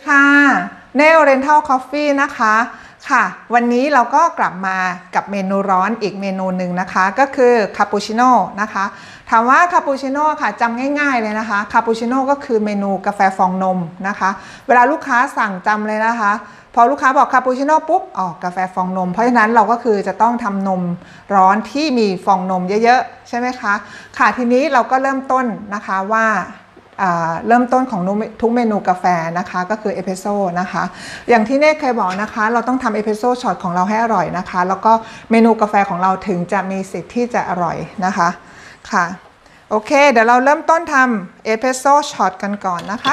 ค่ะเนลเรนทัลคอฟฟี่นะคะค่ะวันนี้เราก็กลับมากับเมนูร้อนอีกเมนูหนึ่งนะคะก็คือคาปูชิโน่นะคะถามว่าคาปูชิโน่ค่ะจำง่ายๆเลยนะคะคาปูชิโน่ก็คือเมนูกาแฟฟองนมนะคะเวลาลูกค้าสั่งจำเลยนะคะพอลูกค้าบอกคาปูชิโน่ปุ๊บกาแฟฟองนมเพราะฉะนั้นเราก็คือจะต้องทำนมร้อนที่มีฟองนมเยอะๆใช่ไหมคะค่ะทีนี้เราก็เริ่มต้นนะคะว่าเริ่มต้นของทุกเมนูกาแฟนะคะก็คือเอสเปรสโซ่นะคะอย่างที่เนทเคยบอกนะคะเราต้องทำเอสเปรสโซ่ช็อตของเราให้อร่อยนะคะแล้วก็เมนูกาแฟของเราถึงจะมีสิทธิ์ที่จะอร่อยนะคะค่ะโอเคเดี๋ยวเราเริ่มต้นทำเอสเปรสโซ่ช็อตกันก่อนนะคะ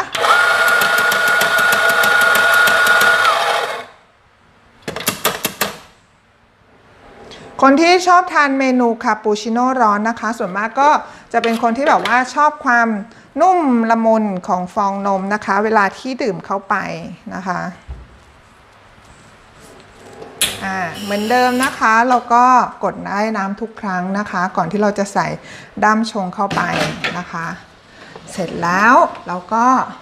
คนที่ชอบทานเมนูคาปูชิโน่ร้อนนะคะส่วนมากก็จะเป็นคนที่แบบว่าชอบความนุ่มละมุนของฟองนมนะคะเวลาที่ดื่มเข้าไปนะคะเหมือนเดิมนะคะเราก็กดได้น้ำทุกครั้งนะคะก่อนที่เราจะใส่ด้ามชงเข้าไปนะคะเสร็จแล้วเราก็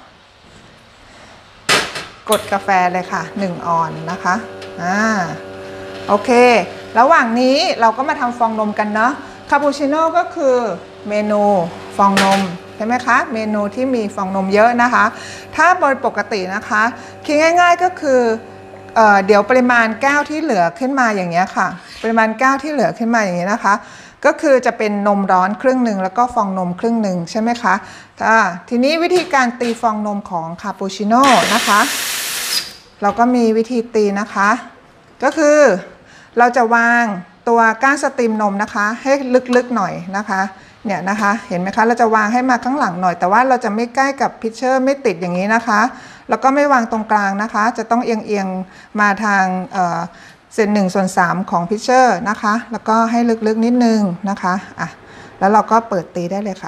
กดกาแฟเลยค่ะ1 ออนนะคะโอเคระหว่างนี้เราก็มาทำฟองนมกันเนาะคาปูชิโน่ก็คือเมนูฟองนมใช่ไหมคะเมนูที่มีฟองนมเยอะนะคะถ้าโดยปกตินะคะคิดง่ายๆก็คือเดี๋ยวปริมาณแก้วที่เหลือขึ้นมาอย่างเงี้ยค่ะปริมาณแก้วที่เหลือขึ้นมาอย่างนี้นะคะก็คือจะเป็นนมร้อนครึ่งหนึ่งแล้วก็ฟองนมครึ่งหนึ่งใช่ไหมคะทีนี้วิธีการตีฟองนมของคาปูชิโน่นะคะเราก็มีวิธีตีนะคะก็คือเราจะวางตัวก้านสตรีมนมนะคะให้ลึกๆหน่อยนะคะเนี่ยนะคะเห็นไหมคะเราจะวางให้มาข้างหลังหน่อยแต่ว่าเราจะไม่ใกล้กับพิชเชอร์ไม่ติดอย่างนี้นะคะแล้วก็ไม่วางตรงกลางนะคะจะต้องเอียงๆมาทางเศษ1/3ของพิชเชอร์นะคะแล้วก็ให้ลึกๆนิดนึงนะคะแล้วเราก็เปิดตีได้เลยค่ะ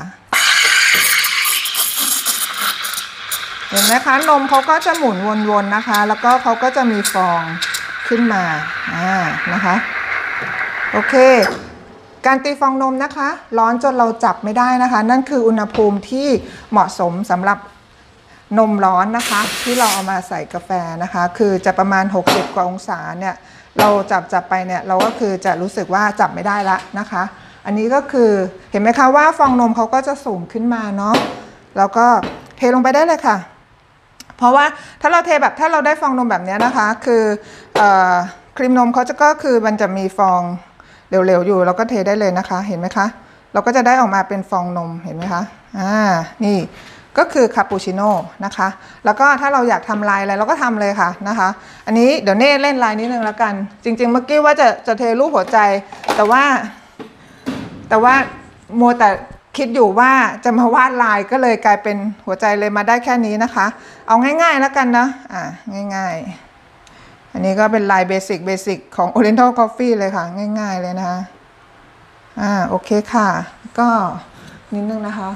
เห็นไหมคะนมเขาก็จะหมุนวนๆนะคะแล้วก็เขาก็จะมีฟองขึ้นมานะคะโอเคการตีฟองนมนะคะร้อนจนเราจับไม่ได้นะคะนั่นคืออุณหภูมิที่เหมาะสมสำหรับนมร้อนนะคะที่เราเอามาใส่กาแฟนะคะคือจะประมาณ60 กว่าองศาเนี่ยเราจับไปเนี่ยเราก็คือจะรู้สึกว่าจับไม่ได้ละนะคะอันนี้ก็คือเห็นไหมคะว่าฟองนมเขาก็จะสูงขึ้นมาเนาะแล้วก็เทลงไปได้เลยค่ะเพราะว่าถ้าเราเทแบบถ้าเราได้ฟองนมแบบนี้นะคะคือครีมนมเขาก็คือมันจะมีฟองเหลวๆอยู่เราก็เทได้เลยนะคะเห็นไหมคะเราก็จะได้ออกมาเป็นฟองนมเห็นไหมคะนี่ก็คือคาปูชิโน่นะคะแล้วก็ถ้าเราอยากทำลายอะไรเราก็ทำเลยค่ะนะคะอันนี้เดี๋ยวเน่เล่นลายนิดนึงแล้วกันจริงๆเมื่อกี้ว่าจะเทรูปหัวใจแต่ว่ามัวแต่คิดอยู่ว่าจะมาวาดลายก็เลยกลายเป็นหัวใจเลยมาได้แค่นี้นะคะเอาง่ายๆแล้วกันนะง่ายๆอันนี้ก็เป็นลายเบสิกของ Oriental Coffee เลยค่ะง่ายๆเลยนะคะโอเคค่ะก็นิดนึงนะคะ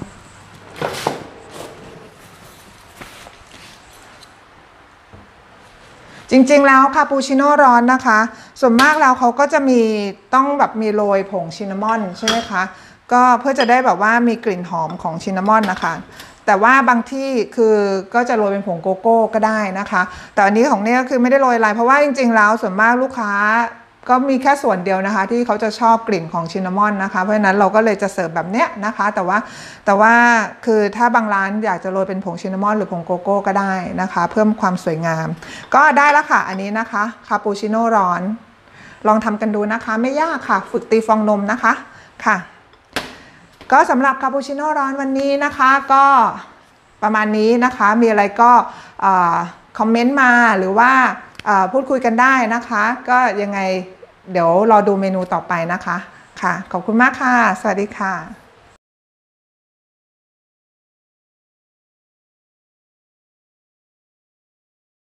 จริงๆแล้วคาปูชิโน่ร้อนนะคะส่วนมากแล้วเขาก็จะต้องแบบมีโรยผงชินนามอนใช่ไหมคะก็เพื่อจะได้แบบว่ามีกลิ่นหอมของชินนามอนนะคะแต่ว่าบางที่คือก็จะโรยเป็นผงโกโก้ก็ได้นะคะแต่อันนี้ของเนี่ยก็คือไม่ได้โรยอะไรเพราะว่าจริงๆแล้วส่วนมากลูกค้าก็มีแค่ส่วนเดียวนะคะที่เขาจะชอบกลิ่นของชินนามอนนะคะเพราะฉะนั้นเราก็เลยจะเสิร์ฟแบบเนี้ยนะคะแต่ว่าคือถ้าบางร้านอยากจะโรยเป็นผงชินนามอนหรือผงโกโก้ก็ได้นะคะเพิ่มความสวยงามก็ได้แล้วค่ะอันนี้นะคะคาปูชิโน่ร้อนลองทำกันดูนะคะไม่ยากค่ะฝึกตีฟองนมนะคะค่ะก็สำหรับคาปูชิโน่ร้อนวันนี้นะคะก็ประมาณนี้นะคะมีอะไรก็คอมเมนต์มาหรือว่าพูดคุยกันได้นะคะก็ยังไงเดี๋ยวรอดูเมนูต่อไปนะคะค่ะขอบคุณมากค่ะสวัสดีค่ะ